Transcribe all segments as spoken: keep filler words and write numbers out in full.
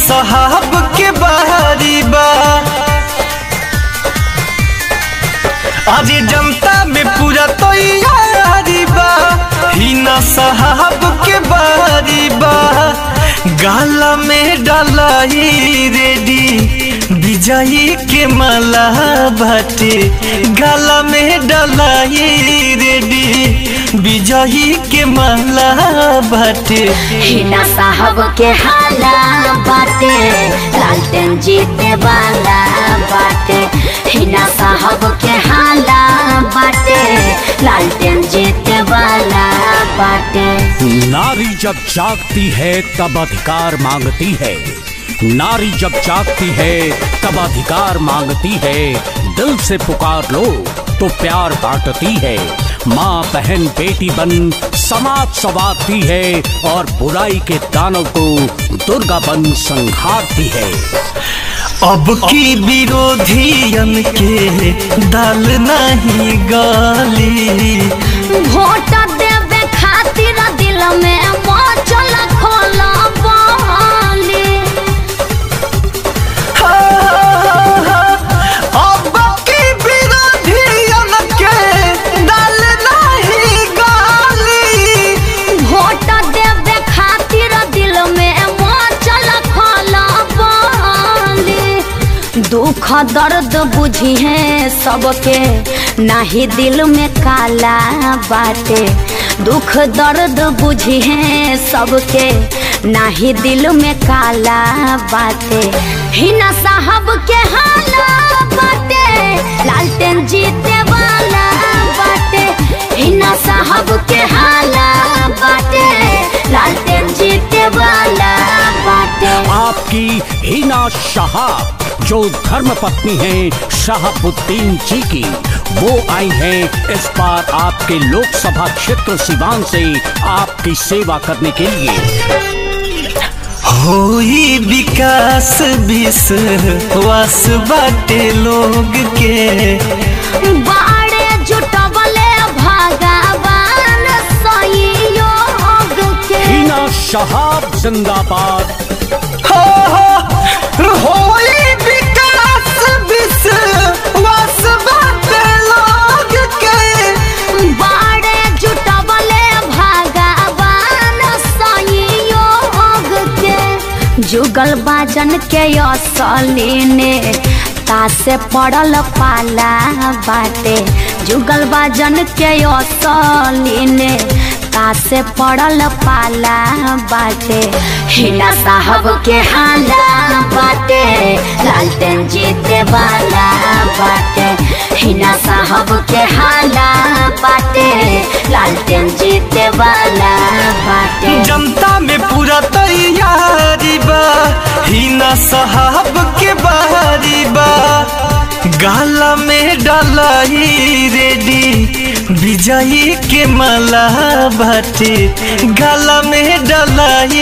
साहब के बारी बा। अरे जनता में पूरा तैयारी बा, हिना साहब के बारी बा। गाला में डालाई रेडी विजयी के माला बाटे, गाला में डालाई रेडी विजयी के माला बाटे। हिना साहब के हाला बाटे, लालटेन जीते वाला बाटे। हिना साहब के हाला बाटे, लालटेन जीते वाला बाटे। नारी जब जागती है तब अधिकार मांगती है, नारी जब जागती है तब अधिकार मांगती है। दिल से पुकार लो तो प्यार बांटती है, माँ बहन बेटी बन समाज संवारती है और बुराई के दानव को दुर्गा बन संहारती है। अब की विरोधियन के दाल नहीं गाली, वोट देवे खातिर दिल में मचल खोला बाली। अब की विरोधियन के दाल नहीं गाली, वोट देवे खातिर दिल में मचल खोला बाली। दुख दर्द बुझी है सबके, नाही दिल में काला बाटे। दुख दर्द बुझी है सबके, नाही दिल में काला बाटे। हिना साहब के हाला बाटे, लालटेन जीते वाला बाटे। हिना साहब के हाला बाटे, लालटेन जीते वाला बाटे। आपकी हिना साहब जो धर्म पत्नी हैं शहाबुद्दीन जी की, वो आई हैं इस बार आपके लोकसभा क्षेत्र सिवान से आपकी सेवा करने के लिए। होई विकास विश्वास बाटे लोग के, बाड़े जुटवले भगवान सहयोग के। हिना साहब जिंदाबाद। हो हो होई विकास विश्वास बाटे लोग के, बाड़े जुटवले भगवान सहयोग के। जुगल बाजन के असली ने तासे पड़ल पाला बाटे। जुगल बाजन के असली ने तासे पड़ल पाला बाटे। हिना साहब के हाला बाटे, लालटेन जीते वाला बाटे। हिना साहब के हाला बाटे, लालटेन जीते वाला बाटे। जनता में पूरा तैयारी बा, हिना साहब के बारी बा। गाला में डालाई रेडी विजयी के माला बाटे, गाला में डालाई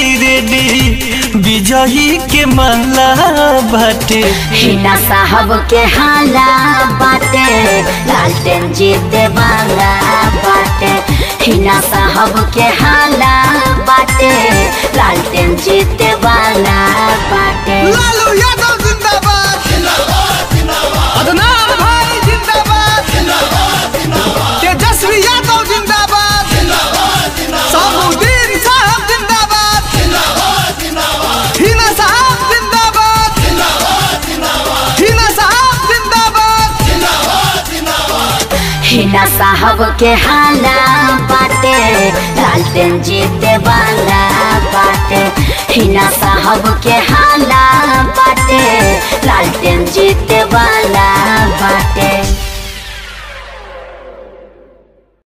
रेडी विजयी के माला बाटे। हिना साहब के हाला बाटे, लालटेन जीते वाला बाटे। हिना साहब के हाला बाटे, लालटेन जीते वाला बाटे। लालू यादव जिंदाबाद, जिंदाबाद जिंदाबाद। अदनान भाई जिंदाबाद, जिंदाबाद जिंदाबाद। तेजस्वी यादव जिंदाबाद, जिंदाबाद जिंदाबाद। शहाबुद्दीन साहब जिंदाबाद, जिंदाबाद जिंदाबाद। हिना साहब जिंदाबाद, जिंदाबाद जिंदाबाद। हिना साहब जिंदाबाद, जिंदाबाद जिंदाबाद। हिना साहब के हाला बाटे, लालटेन जीते वाला बाटे। हिना साहब के हाला बाटे, लालटेन जी